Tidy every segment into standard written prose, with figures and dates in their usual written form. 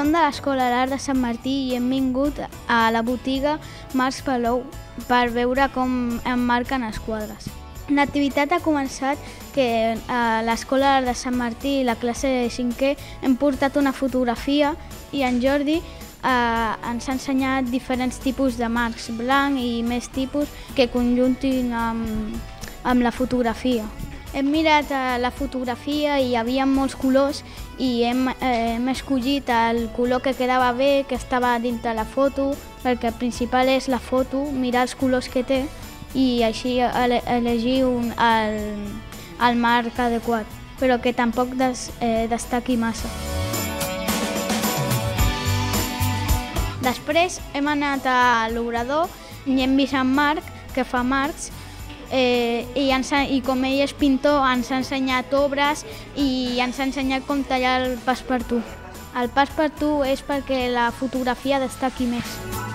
Som de l'Escola d'Art de Sant Martí i hem vingut a la botiga Marcs Palou per veure com emmarquen els quadres. L'activitat ha començat que a l'Escola d'Art de Sant Martí, la classe de 5è, hem portat una fotografia i en Jordi ens ha ensenyat diferents tipus de marcs, blanc i més tipus que conjuntin amb la fotografia. Hem mirat la fotografia i hi havia molts colors i hem escollit el color que quedava bé, que estava dintre la foto, perquè el principal és la foto, mirar els colors que té i així elegir el marc adequat, però que tampoc destaqui massa. Després hem anat a l'obrador i hem vist en Marc, que fa marcs, i com ell és pintor ens ha ensenyat obres i ens ha ensenyat com tallar el passepartout. El passepartout és perquè la fotografia destaqui més.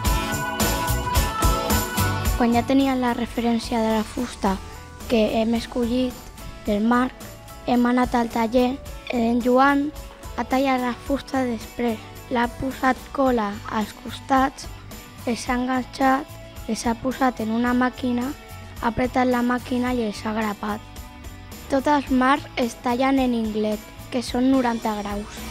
Quan ja teníem la referència de la fusta que hem escollit del Marc, hem anat al taller. En Joan ha tallat la fusta després. L'ha posat cola als costats, els ha enganxat, els ha posat en una màquina, ha apretat la màquina i els ha grapat. Tots els marcs es tallen en inglet, que són 90 graus.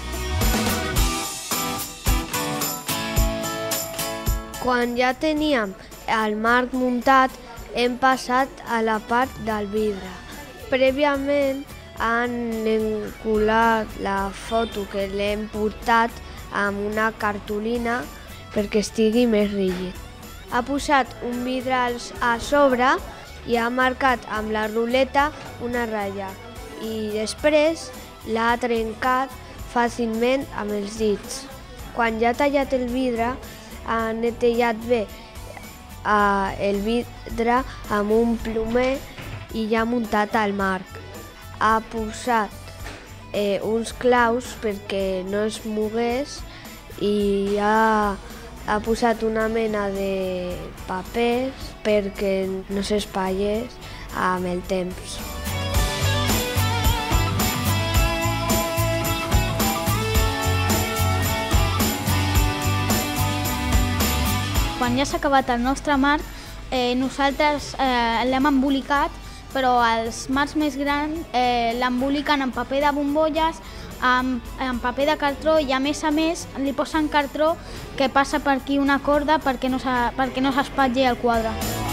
Quan ja teníem el marc muntat, hem passat a la part del vidre. Prèviament han encolat la foto que l'hem portat amb una cartolina perquè estigui més rígid. Ha posat un vidre a sobre i ha marcat amb la ruleta una ratlla i després l'ha trencat fàcilment amb els dits. Quan ja ha tallat el vidre, ha netejat bé el vidre amb un plomer i ja ha muntat el marc. Ha posat uns claus perquè no es mogués i ha posat una mena de papers perquè no s'espatllés amb el temps. Quan ja s'ha acabat el nostre marc, nosaltres l'hem embolicat, però els marcs més grans l'emboliquen amb paper de bombolles, amb paper de cartró i a més li posen cartró que passa per aquí una corda perquè no s'espatlli el quadre.